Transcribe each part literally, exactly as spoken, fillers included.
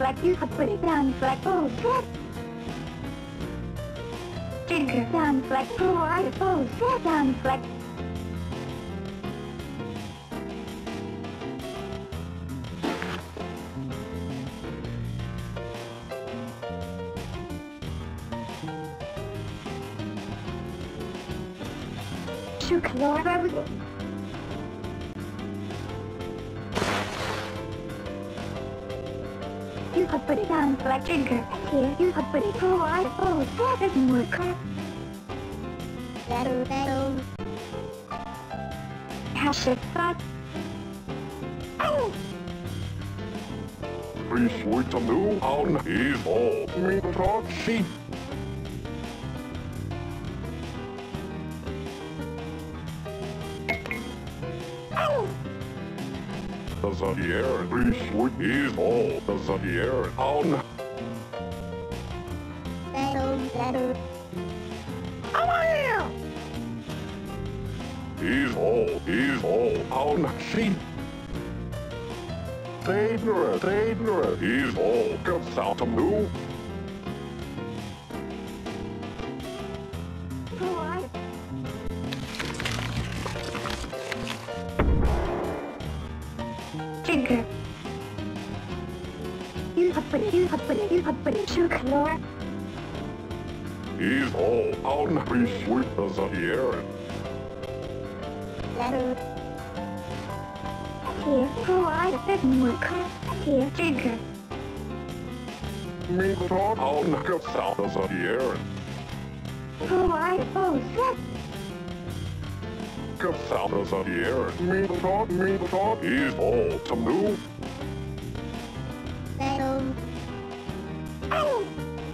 flag, you have put it down flag, oh shit! Trigger down flag, oh I, oh shit, down flag. Shook Lord, I was... You have put it down flag, trigger. Here, you have put it, oh I, oh that doesn't work. Battle, battle. Hash it, but... Oh! Please wait to move on his ball. Me the talk sheep. Does that air please wait his ball? Does that air on? Battle, battle. Oh yeah! He's all, he's all on sheep. Tabler, Tabler, he's all comes out to move. Oh I... Trigger. You have put it, you have put it, you have put it, shook Lord. He's all on please wait does that air. Battle. Here, oh I, that doesn't work. Here, trigger. Me the talk on comes out does that air. Oh I, oh shit. Comes out does that air. Me the talk, me the talk, he's all to move. Battle. Oh!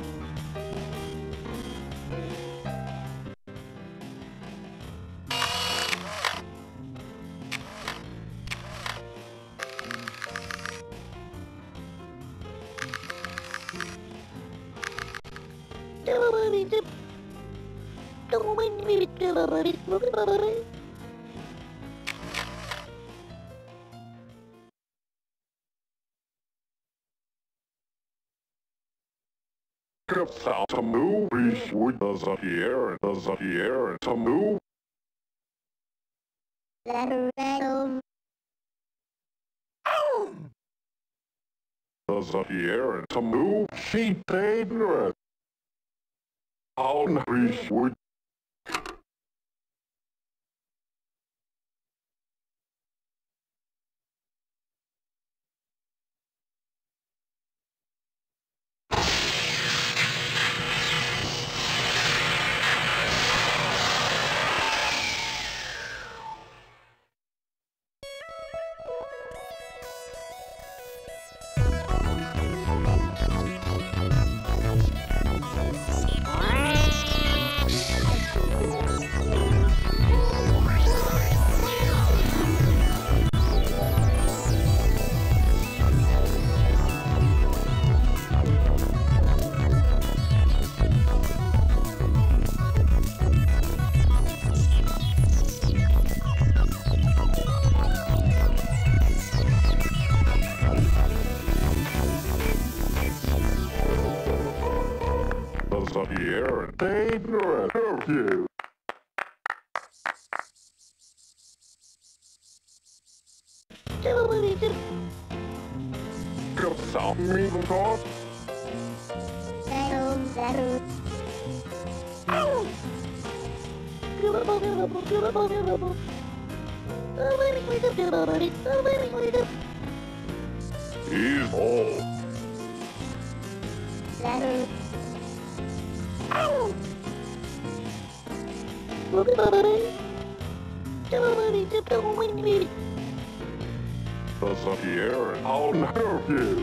Comes out to move. Please wait does that air. Does that air to move. Battle, battle. Oh! Does that air to move. Sheep Tabler. On please wait. Does that air Tabler curfew. Comes out me the talk. Battle, battle. Oh! He's all. Battle. Oh! Does that air on curfew.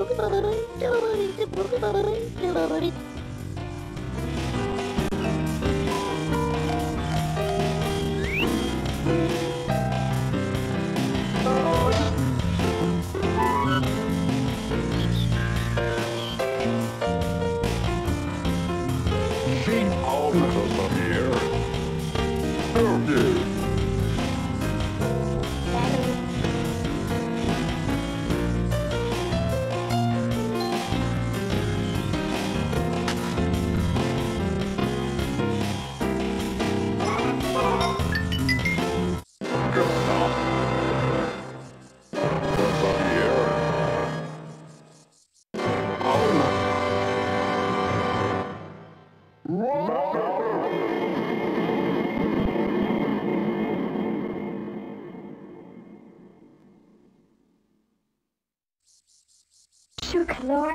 Keep out of here. Okay. Sugar.